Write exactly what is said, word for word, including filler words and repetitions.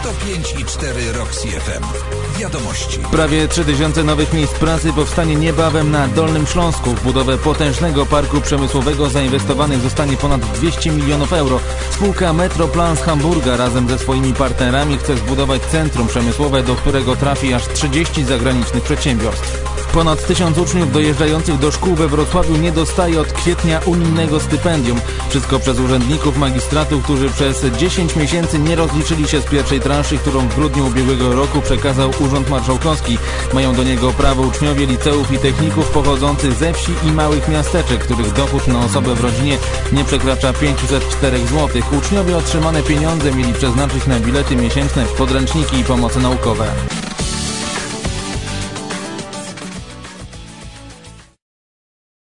sto pięć i cztery Roxy F M. Wiadomości. Prawie trzy tysiące nowych miejsc pracy powstanie niebawem na Dolnym Śląsku. W budowę potężnego parku przemysłowego zainwestowanych zostanie ponad dwieście milionów euro. Spółka Metroplan z Hamburga razem ze swoimi partnerami chce zbudować centrum przemysłowe, do którego trafi aż trzydzieści zagranicznych przedsiębiorstw. Ponad tysiąc uczniów dojeżdżających do szkół we Wrocławiu nie dostaje od kwietnia unijnego stypendium. Wszystko przez urzędników magistratu, którzy przez dziesięć miesięcy nie rozliczyli się z pierwszej transzy, którą w grudniu ubiegłego roku przekazał Urząd Marszałkowski. Mają do niego prawo uczniowie liceów i techników pochodzących ze wsi i małych miasteczek, których dochód na osobę w rodzinie nie przekracza pięćset cztery złotych. Uczniowie otrzymane pieniądze mieli przeznaczyć na bilety miesięczne, podręczniki i pomoce naukowe.